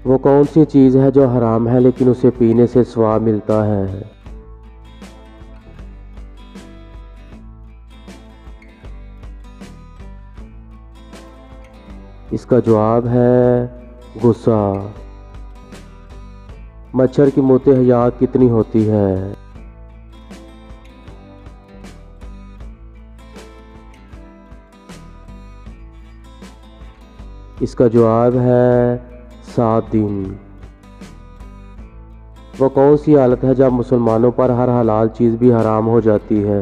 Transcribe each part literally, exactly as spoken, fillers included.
वो कौन सी चीज़ है जो हराम है लेकिन उसे पीने से स्वाब मिलता है? इसका जवाब है गुस्सा। मच्छर की मोटे हयात कितनी होती है? इसका जवाब है सात दिन। वो कौन सी हालत है जब मुसलमानों पर हर हलाल चीज़ भी हराम हो जाती है?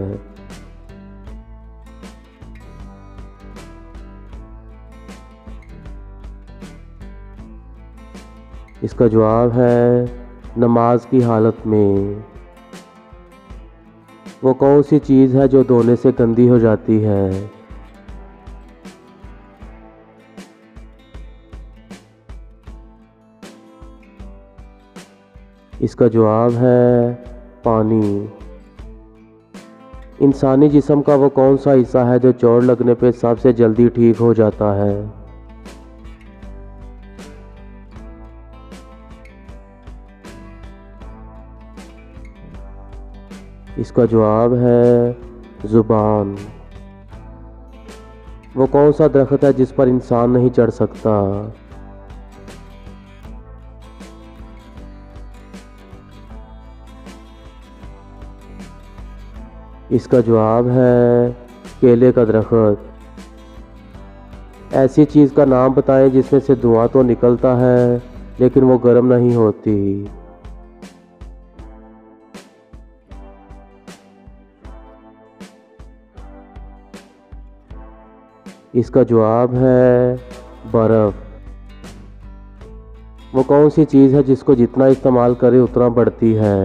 इसका जवाब है नमाज की हालत में। वो कौन सी चीज़ है जो धोने से गंदी हो जाती है? इसका जवाब है पानी। इंसानी जिस्म का वो कौन सा हिस्सा है जो चोट लगने पे सबसे जल्दी ठीक हो जाता है? इसका जवाब है ज़ुबान। वो कौन सा दरख्त है जिस पर इंसान नहीं चढ़ सकता? इसका जवाब है केले का दरख्त। ऐसी चीज़ का नाम बताएं जिसमें से धुआं तो निकलता है लेकिन वो गर्म नहीं होती। इसका जवाब है बर्फ़। वो कौन सी चीज़ है जिसको जितना इस्तेमाल करे उतना बढ़ती है?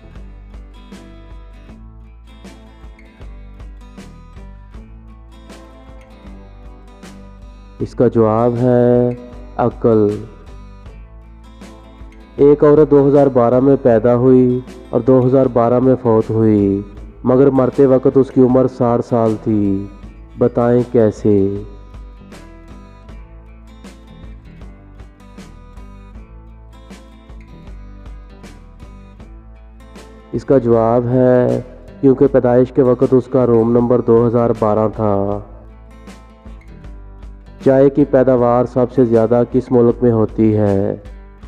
इसका जवाब है अक्ल। एक औरत दो हज़ार बारह में पैदा हुई और दो हज़ार बारह में फौत हुई, मगर मरते वक्त उसकी उम्र साठ साल थी। बताएं कैसे? इसका जवाब है क्योंकि पैदाइश के वक्त उसका रोम नंबर दो हज़ार बारह था। चाय की पैदावार सबसे ज़्यादा किस मुल्क में होती है?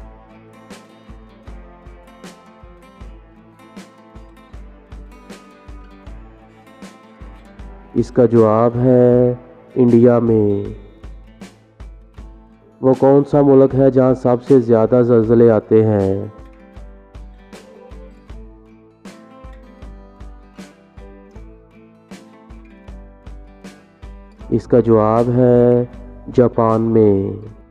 इसका जवाब है इंडिया में। वो कौन सा मुल्क है जहाँ सबसे ज़्यादा ज़लज़ले आते हैं? इसका जवाब है जापान में।